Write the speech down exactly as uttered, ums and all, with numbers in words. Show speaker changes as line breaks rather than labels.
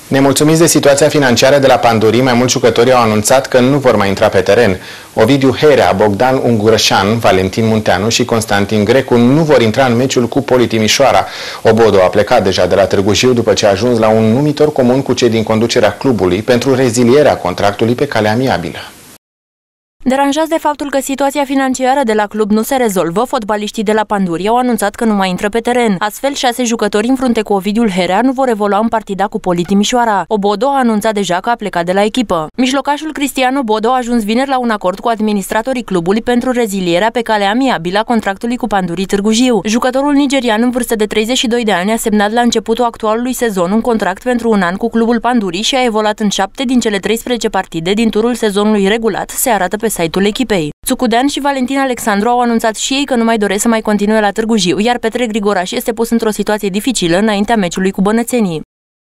Nemulțumiți de situația financiară de la Pandurii, mai mulți jucători au anunțat că nu vor mai intra pe teren. Ovidiu Herea, Bogdan Ungurășan, Valentin Munteanu și Constantin Grecu nu vor intra în meciul cu Poli Timișoara. Obodo a plecat deja de la Târgu Jiu după ce a ajuns la un numitor comun cu cei din conducerea clubului pentru rezilierea contractului pe cale amiabilă.
Deranjați de faptul că situația financiară de la club nu se rezolvă, fotbaliștii de la Pandurii au anunțat că nu mai intră pe teren. Astfel, șase jucători în frunte cu Ovidiu Herea nu vor evolua în partida cu Poli Timișoara. Obodo a anunțat deja că a plecat de la echipă. Mijlocașul Cristian Obodo a ajuns vineri la un acord cu administratorii clubului pentru rezilierea pe cale amiabilă a contractului cu Pandurii Târgu Jiu. Jucătorul nigerian în vârstă de treizeci și doi de ani a semnat la începutul actualului sezon un contract pentru un an cu clubul Pandurii și a evoluat în șapte din cele treisprezece partide din turul sezonului regulat, se arată pe site-ul echipei. Țucudean și Valentin Alexandru au anunțat și ei că nu mai doresc să mai continue la Târgu Jiu, iar Petre Grigoraș este pus într-o situație dificilă înaintea meciului cu bănățenii.